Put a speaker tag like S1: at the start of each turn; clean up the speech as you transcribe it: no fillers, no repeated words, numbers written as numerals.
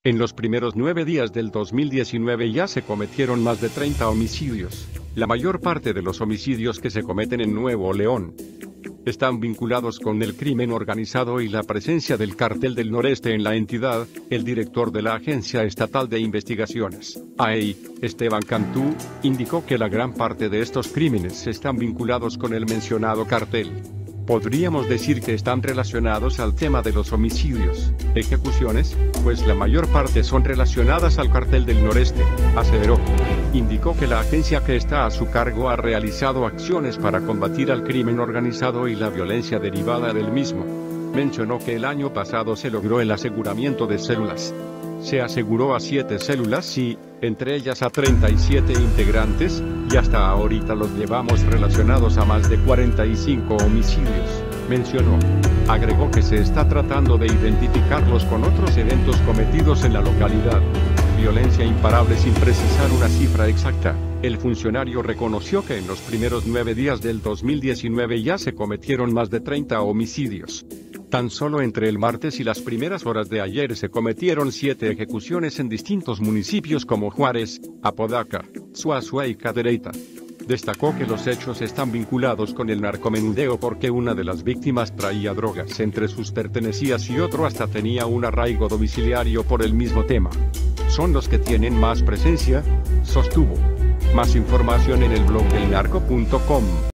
S1: En los primeros 9 días del 2019 ya se cometieron más de 30 homicidios. La mayor parte de los homicidios que se cometen en Nuevo León están vinculados con el crimen organizado y la presencia del Cartel del Noreste en la entidad. El director de la Agencia Estatal de Investigaciones, AEI, Esteban Cantú, indicó que la gran parte de estos crímenes están vinculados con el mencionado cartel. Podríamos decir que están relacionados al tema de los homicidios, ejecuciones, pues la mayor parte son relacionadas al Cartel del Noreste, aseveró. Indicó que la agencia que está a su cargo ha realizado acciones para combatir al crimen organizado y la violencia derivada del mismo. Mencionó que el año pasado se logró el aseguramiento de células. Se aseguró a 7 células y, entre ellas a 37 integrantes, y hasta ahorita los llevamos relacionados a más de 45 homicidios, mencionó. Agregó que se está tratando de identificarlos con otros eventos cometidos en la localidad. Violencia imparable sin precisar una cifra exacta. El funcionario reconoció que en los primeros 9 días del 2019 ya se cometieron más de 30 homicidios. Tan solo entre el martes y las primeras horas de ayer se cometieron 7 ejecuciones en distintos municipios como Juárez, Apodaca, Suazua y Cadereyta. Destacó que los hechos están vinculados con el narcomenudeo porque una de las víctimas traía drogas entre sus pertenencias y otro hasta tenía un arraigo domiciliario por el mismo tema. Son los que tienen más presencia, sostuvo. Más información en el blog delnarco.com.